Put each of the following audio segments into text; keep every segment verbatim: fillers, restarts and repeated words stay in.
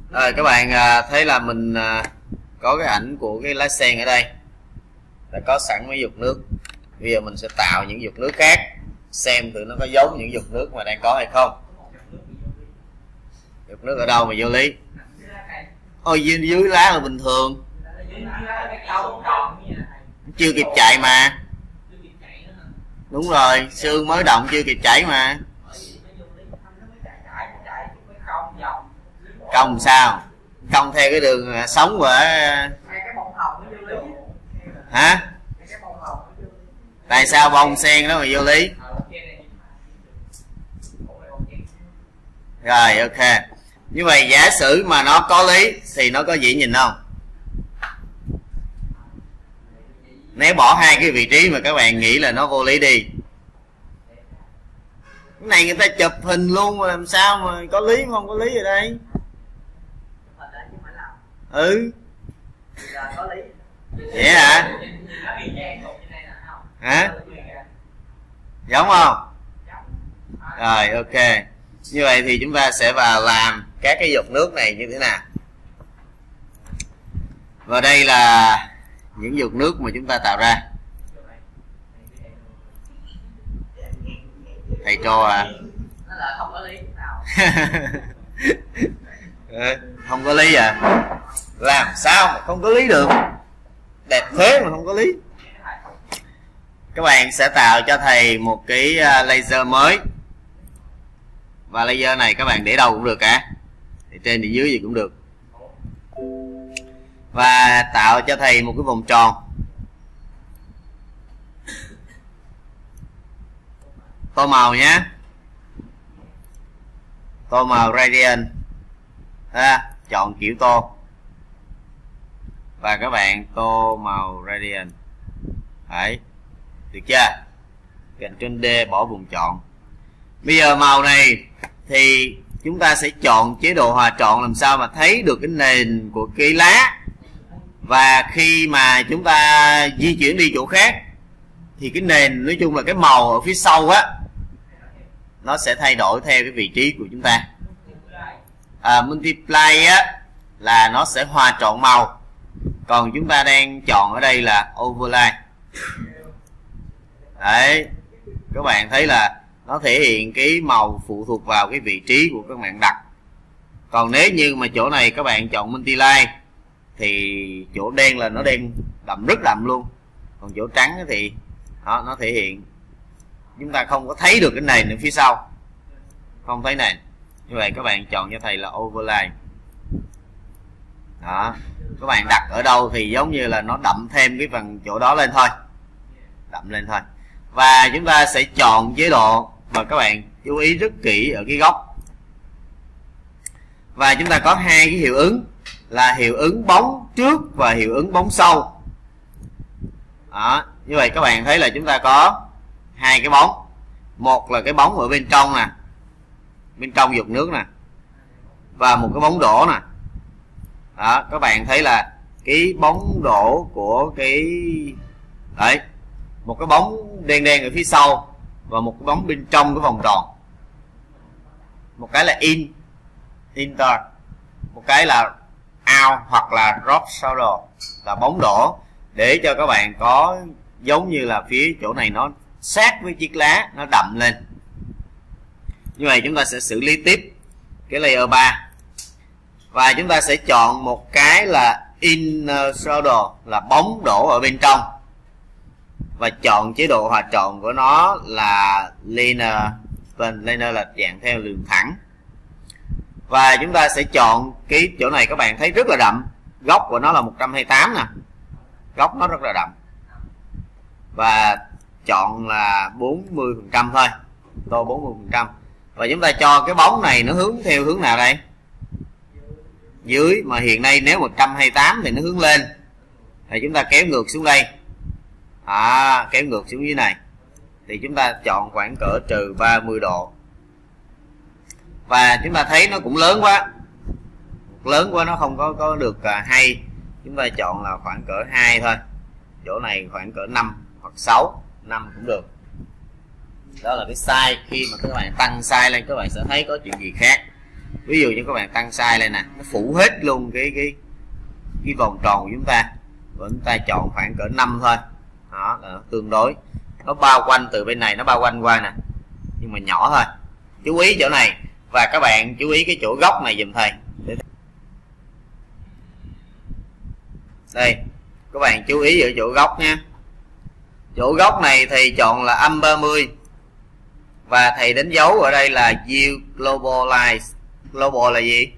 Rồi các bạn thấy là mình có cái ảnh của cái lá sen ở đây, đã có sẵn mấy giọt nước. Bây giờ mình sẽ tạo những giọt nước khác, xem thử nó có giống những giọt nước mà đang có hay không. Giọt nước ở đâu mà vô lý? Ôi dưới, dưới lá là bình thường, chưa kịp chạy mà. Đúng rồi, xương mới động chưa kịp chảy mà. Cong sao? Cong theo cái đường sống của hả? Tại sao bông sen đó mà vô lý? Rồi ok. Như vậy giả sử mà nó có lý thì nó có dễ nhìn không? Nếu bỏ hai cái vị trí mà các bạn nghĩ là nó vô lý đi. Cái này người ta chụp hình luôn mà làm sao mà có lý không có lý ở đây? Ừ. Vậy hả? Hả? Giống không? Rồi ok. Như vậy thì chúng ta sẽ vào làm các cái giọt nước này như thế nào. Và đây là những giọt nước mà chúng ta tạo ra. Thầy cho à? Không có lý nào. Không có lý à? Làm sao mà không có lý được? Đẹp thế mà không có lý. Các bạn sẽ tạo cho thầy một cái laser mới. Và laser này các bạn để đâu cũng được cả, để trên để dưới gì cũng được. Và tạo cho thầy một cái vòng tròn. Tô màu nhé. Tô màu gradient. À, chọn kiểu tô. Và các bạn tô màu gradient. Đấy. Được chưa? Ctrl D bỏ vùng chọn. Bây giờ màu này thì chúng ta sẽ chọn chế độ hòa trộn làm sao mà thấy được cái nền của cái lá. Và khi mà chúng ta di chuyển đi chỗ khác thì cái nền, nói chung là cái màu ở phía sau á, nó sẽ thay đổi theo cái vị trí của chúng ta. à, Multiply á là nó sẽ hòa trộn màu. Còn chúng ta đang chọn ở đây là Overlay. Đấy, các bạn thấy là nó thể hiện cái màu phụ thuộc vào cái vị trí của các bạn đặt. Còn nếu như mà chỗ này các bạn chọn Multiply thì chỗ đen là nó đen đậm, rất đậm luôn. Còn chỗ trắng thì đó, nó thể hiện chúng ta không có thấy được cái nền ở phía sau, không thấy nền. Như vậy các bạn chọn cho thầy là Overlay. Đó, các bạn đặt ở đâu thì giống như là nó đậm thêm cái phần chỗ đó lên thôi, đậm lên thôi. Và chúng ta sẽ chọn chế độ, và các bạn chú ý rất kỹ ở cái góc. Và chúng ta có hai cái hiệu ứng là hiệu ứng bóng trước và hiệu ứng bóng sau. Đó, như vậy các bạn thấy là chúng ta có hai cái bóng. Một là cái bóng ở bên trong nè, bên trong giọt nước nè, và một cái bóng đổ nè. Đó, các bạn thấy là cái bóng đổ của cái đấy, một cái bóng đen đen ở phía sau và một cái bóng bên trong cái vòng tròn. Một cái là in, inter, một cái là out hoặc là drop shadow là bóng đổ, để cho các bạn có giống như là phía chỗ này nó sát với chiếc lá, nó đậm lên. Như vậy chúng ta sẽ xử lý tiếp cái layer ba. Và chúng ta sẽ chọn một cái là inner shadow là bóng đổ ở bên trong. Và chọn chế độ hòa trộn của nó là linear. Bên linear là dạng theo đường thẳng. Và chúng ta sẽ chọn cái chỗ này, các bạn thấy rất là đậm. Góc của nó là một trăm hai mươi tám nè. Góc nó rất là đậm. Và chọn là bốn mươi phần trăm thôi. Tô bốn mươi phần trăm. Và chúng ta cho cái bóng này nó hướng theo hướng nào đây? Dưới, mà hiện nay nếu một trăm hai mươi tám thì nó hướng lên. Thì chúng ta kéo ngược xuống đây. À, kéo ngược xuống dưới này. Thì chúng ta chọn khoảng cỡ trừ ba mươi độ. Và chúng ta thấy nó cũng lớn quá. Lớn quá nó không có, có được hay. Chúng ta chọn là khoảng cỡ hai thôi. Chỗ này khoảng cỡ năm hoặc sáu. năm cũng được. Đó là cái size. Khi mà các bạn tăng size lên các bạn sẽ thấy có chuyện gì khác. ví dụ như các bạn tăng size lên nè, nó phủ hết luôn cái cái cái vòng tròn của chúng ta, và chúng ta chọn khoảng cỡ năm thôi, đó là tương đối, nó bao quanh từ bên này nó bao quanh qua nè, nhưng mà nhỏ thôi. Chú ý chỗ này, và các bạn chú ý cái chỗ góc này giùm thầy. Đây, các bạn chú ý ở chỗ góc nha. Chỗ góc này thầy chọn là âm ba mươi, và thầy đánh dấu ở đây là view globalize. Global là gì?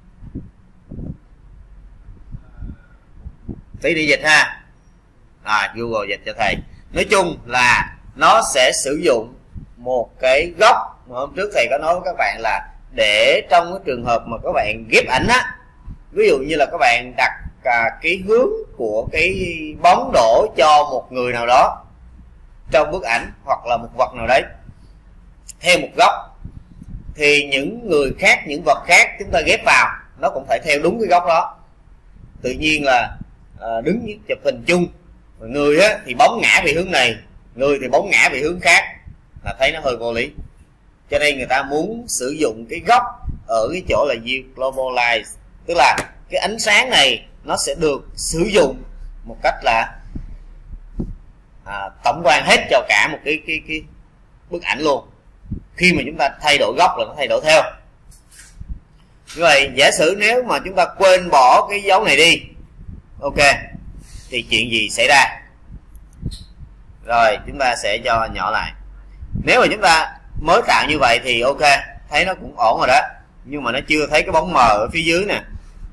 Tí đi dịch ha. À, Google dịch cho thầy. Nói chung là nó sẽ sử dụng một cái góc mà hôm trước thầy có nói với các bạn là để trong cái trường hợp mà các bạn ghép ảnh á, ví dụ như là các bạn đặt à, cái hướng của cái bóng đổ cho một người nào đó trong bức ảnh hoặc là một vật nào đấy theo một góc, thì những người khác, những vật khác chúng ta ghép vào nó cũng phải theo đúng cái góc đó. Tự nhiên là à, đứng chụp hình chung, người á, thì bóng ngã về hướng này, người thì bóng ngã về hướng khác, là thấy nó hơi vô lý. Cho nên người ta muốn sử dụng cái góc ở cái chỗ là view globalize, tức là cái ánh sáng này nó sẽ được sử dụng một cách là à, tổng quan hết cho cả một cái cái cái bức ảnh luôn. Khi mà chúng ta thay đổi góc là nó thay đổi theo. Như vậy giả sử nếu mà chúng ta quên bỏ cái dấu này đi, ok, thì chuyện gì xảy ra? Rồi chúng ta sẽ cho nhỏ lại. Nếu mà chúng ta mới tạo như vậy thì ok, thấy nó cũng ổn rồi đó, nhưng mà nó chưa thấy cái bóng mờ ở phía dưới nè.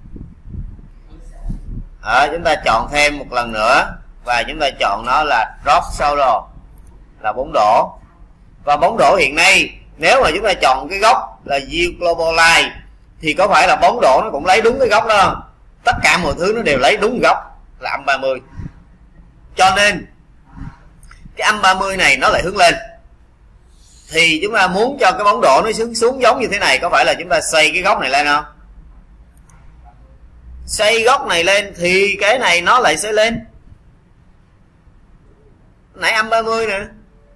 Ở chúng ta chọn thêm một lần nữa, và chúng ta chọn nó là drop shadow, là bóng đổ. Và bóng đổ hiện nay nếu mà chúng ta chọn cái góc là view globalize thì có phải là bóng đổ nó cũng lấy đúng cái góc đó không? Tất cả mọi thứ nó đều lấy đúng góc là âm ba mươi. Cho nên cái âm ba mươi này nó lại hướng lên, thì chúng ta muốn cho cái bóng đổ nó xuống xuống giống như thế này, có phải là chúng ta xoay cái góc này lên không? Xoay góc này lên thì cái này nó lại sẽ lên. Nãy âm ba mươi nè.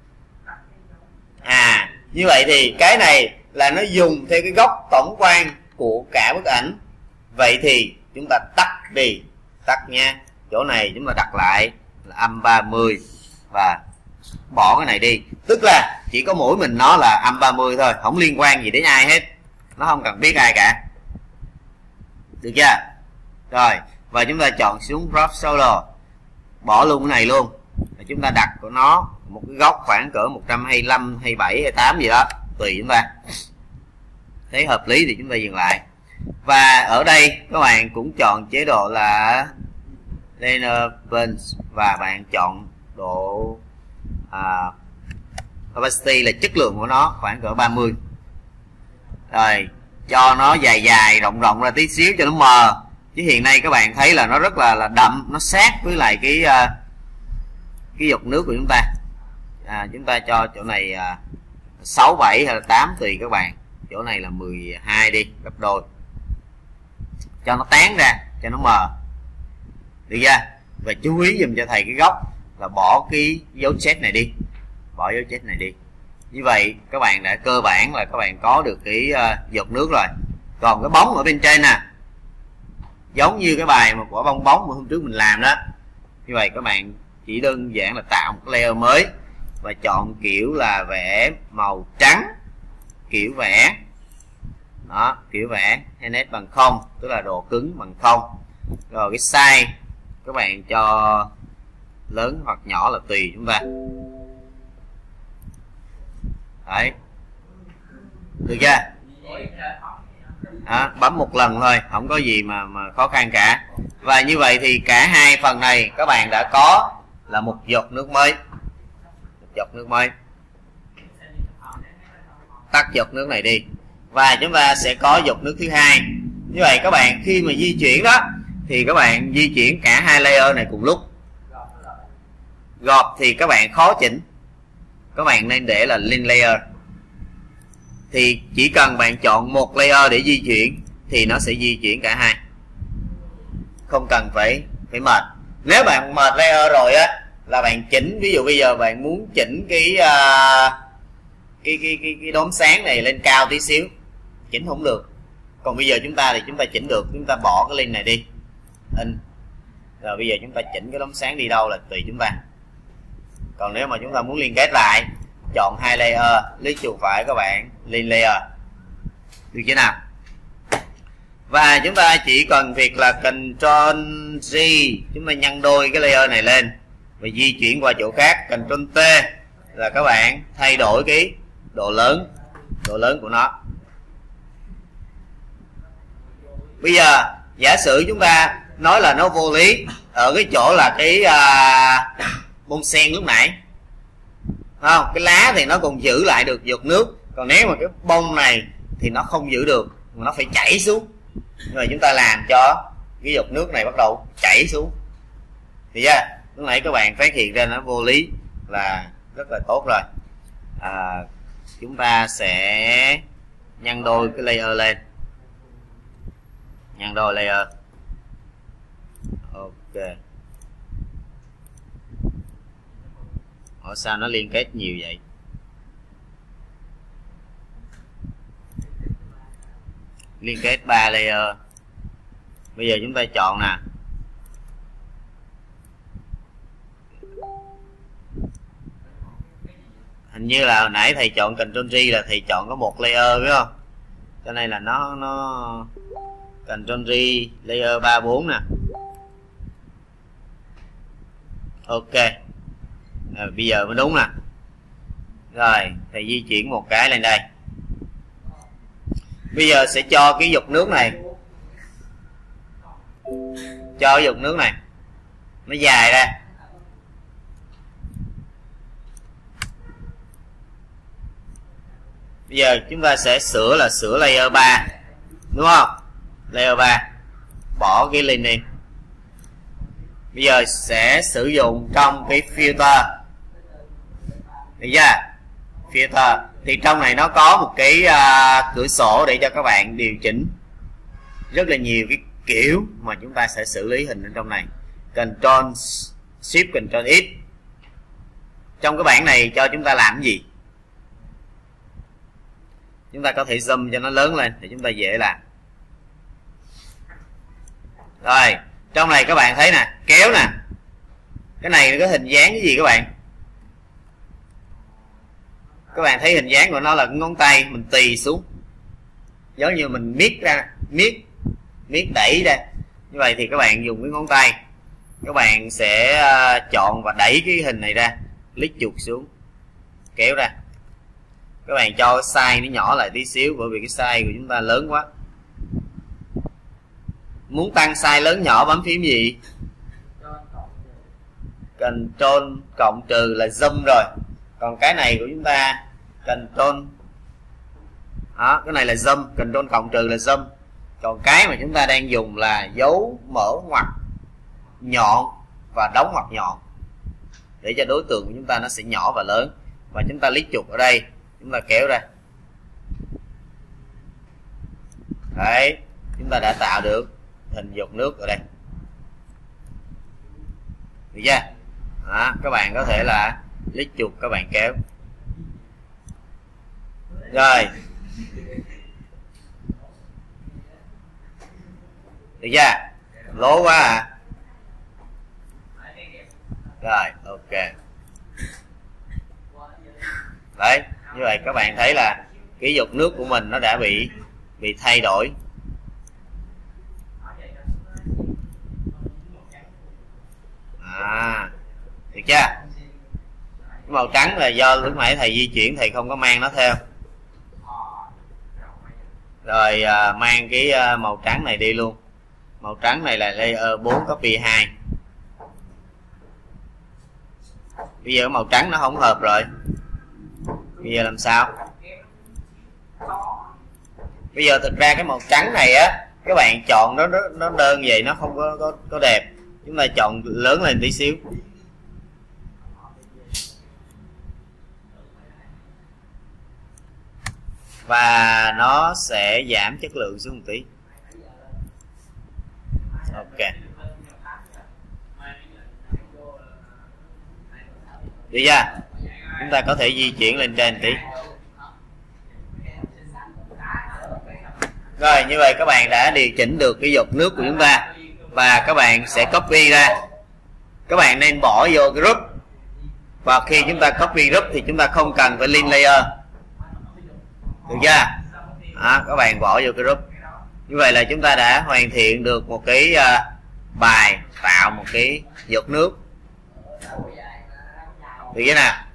À, như vậy thì cái này là nó dùng theo cái góc tổng quan của cả bức ảnh. Vậy thì chúng ta tắt đi, tắt nha. Chỗ này chúng ta đặt lại là âm ba mươi và bỏ cái này đi. Tức là chỉ có mỗi mình nó là âm ba mươi thôi, không liên quan gì đến ai hết, nó không cần biết ai cả. Được chưa? Rồi, và chúng ta chọn xuống drop shadow, bỏ luôn cái này luôn. Và chúng ta đặt của nó một cái góc khoảng cỡ một trăm hai mươi lăm, hai mươi bảy, hai mươi tám gì đó, tùy chúng ta. Thấy hợp lý thì chúng ta dừng lại. Và ở đây các bạn cũng chọn chế độ là Linear Blend, và bạn chọn độ à, opacity là chất lượng của nó khoảng cỡ ba mươi. Rồi cho nó dài dài rộng rộng ra tí xíu cho nó mờ, chứ hiện nay các bạn thấy là nó rất là là đậm, nó sát với lại cái uh, cái giọt nước của chúng ta. À, chúng ta cho chỗ này uh, sáu, bảy hay là tám tùy các bạn. Chỗ này là mười hai đi, gấp đôi, cho nó tán ra, cho nó mờ. Được chưa? Và chú ý dùm cho thầy cái góc là bỏ cái dấu chết này đi, bỏ dấu chết này đi. Như vậy các bạn đã cơ bản là các bạn có được cái uh, giọt nước rồi. Còn cái bóng ở bên trên nè, giống như cái bài mà của bong bóng mà hôm trước mình làm đó. Như vậy các bạn chỉ đơn giản là tạo một cái layer mới và chọn kiểu là vẽ màu trắng, kiểu vẽ đó, kiểu vẽ hardness bằng không, tức là độ cứng bằng không. Rồi cái size các bạn cho lớn hoặc nhỏ là tùy chúng ta. Đấy, được chưa? Đó, bấm một lần thôi, không có gì mà, mà khó khăn cả. Và như vậy thì cả hai phần này các bạn đã có là một giọt nước mới, một giọt nước mới. Tắt giọt nước này đi, và chúng ta sẽ có giọt nước thứ hai. Như vậy các bạn khi mà di chuyển đó thì các bạn di chuyển cả hai layer này cùng lúc. Gọt thì các bạn khó chỉnh, các bạn nên để là link layer. Thì chỉ cần bạn chọn một layer để di chuyển thì nó sẽ di chuyển cả hai, không cần phải phải mệt. Nếu bạn mệt layer rồi á là bạn chỉnh, ví dụ bây giờ bạn muốn chỉnh cái uh, cái, cái cái cái đốm sáng này lên cao tí xíu, chỉnh không được, Còn bây giờ chúng ta thì chúng ta chỉnh được, chúng ta bỏ cái link này đi, in. Rồi bây giờ chúng ta chỉnh cái đốm sáng đi đâu là tùy chúng ta. Còn nếu mà chúng ta muốn liên kết lại, chọn hai layer, lấy chuột phải các bạn, liên layer, được chưa nào? Và chúng ta chỉ cần việc là Ctrl G, chúng ta nhân đôi cái layer này lên và di chuyển qua chỗ khác. Ctrl T là các bạn thay đổi cái độ lớn, độ lớn của nó. Bây giờ giả sử chúng ta nói là nó vô lý ở cái chỗ là cái à, bông sen lúc nãy, không? Cái lá thì nó còn giữ lại được giọt nước, còn nếu mà cái bông này thì nó không giữ được, mà nó phải chảy xuống. Nhưng mà chúng ta làm cho cái giọt nước này bắt đầu chảy xuống, thì ra lúc nãy các bạn phát hiện ra nó vô lý là rất là tốt rồi. À, chúng ta sẽ nhân đôi cái layer lên, nhân đôi layer. Ok. Ủa sao nó liên kết nhiều vậy? Liên kết ba layer. Bây giờ chúng ta chọn nè, hình như là hồi nãy thầy chọn Ctrl G là thầy chọn có một layer phải không? Cho nên là nó nó Ctrl G layer ba bốn nè. Ok. À, bây giờ mới đúng nè. Rồi thầy di chuyển một cái lên đây. Bây giờ sẽ cho cái giọt nước này, cho cái giọt nước này nó dài ra. Bây giờ chúng ta sẽ sửa là sửa layer ba, đúng không? Layer ba, bỏ cái link đi. Bây giờ sẽ sử dụng trong cái filter, được chưa? Filter thì trong này nó có một cái uh, cửa sổ để cho các bạn điều chỉnh rất là nhiều cái kiểu mà chúng ta sẽ xử lý hình ở trong này. Ctrl Shift Ctrl X. Trong cái bảng này cho chúng ta làm cái gì? Chúng ta có thể zoom cho nó lớn lên để chúng ta dễ làm. Rồi trong này các bạn thấy nè, kéo nè, cái này có hình dáng cái gì các bạn? Các bạn thấy hình dáng của nó là cái ngón tay mình tì xuống, giống như mình miết ra, miết miết đẩy ra. Như vậy thì các bạn dùng cái ngón tay, các bạn sẽ chọn và đẩy cái hình này ra, click chuột xuống, kéo ra. Các bạn cho cái size nó nhỏ lại tí xíu, bởi vì cái size của chúng ta lớn quá. Muốn tăng size lớn nhỏ bấm phím gì? Ctrl cộng trừ là zoom rồi. Còn cái này của chúng ta Ctrl, đó, cái này là zoom, Ctrl cộng trừ là zoom. Còn cái mà chúng ta đang dùng là dấu mở ngoặc nhọn và đóng ngoặc nhọn, để cho đối tượng của chúng ta nó sẽ nhỏ và lớn. Và chúng ta click chuột ở đây, chúng ta kéo ra. Đấy, chúng ta đã tạo được hình giọt nước ở đây, được chưa? Đó, các bạn có thể là click chuột các bạn kéo. Rồi, được chưa? Lố quá à. Rồi, ok. Đấy, như vậy các bạn thấy là cái giọt nước của mình nó đã bị bị thay đổi. À, được chưa? Cái màu trắng là do lúc nãy thầy di chuyển thầy không có mang nó theo. Rồi à, mang cái à, màu trắng này đi luôn. Màu trắng này là layer bốn copy hai. Bây giờ màu trắng nó không hợp rồi. Bây giờ làm sao? Bây giờ thực ra cái màu trắng này á, các bạn chọn nó nó đơn vậy nó không có có, có đẹp. Chúng ta chọn lớn lên tí xíu. Và nó sẽ giảm chất lượng xuống một tí. Ok. Được chưa? Chúng ta có thể di chuyển lên trên tí. Rồi như vậy các bạn đã điều chỉnh được cái giọt nước của chúng ta, và các bạn sẽ copy ra. Các bạn nên bỏ vô cái group, và khi chúng ta copy group thì chúng ta không cần phải link layer, được chưa? Đó, các bạn bỏ vô cái group. Như vậy là chúng ta đã hoàn thiện được một cái uh, bài tạo một cái giọt nước, được chưa nào?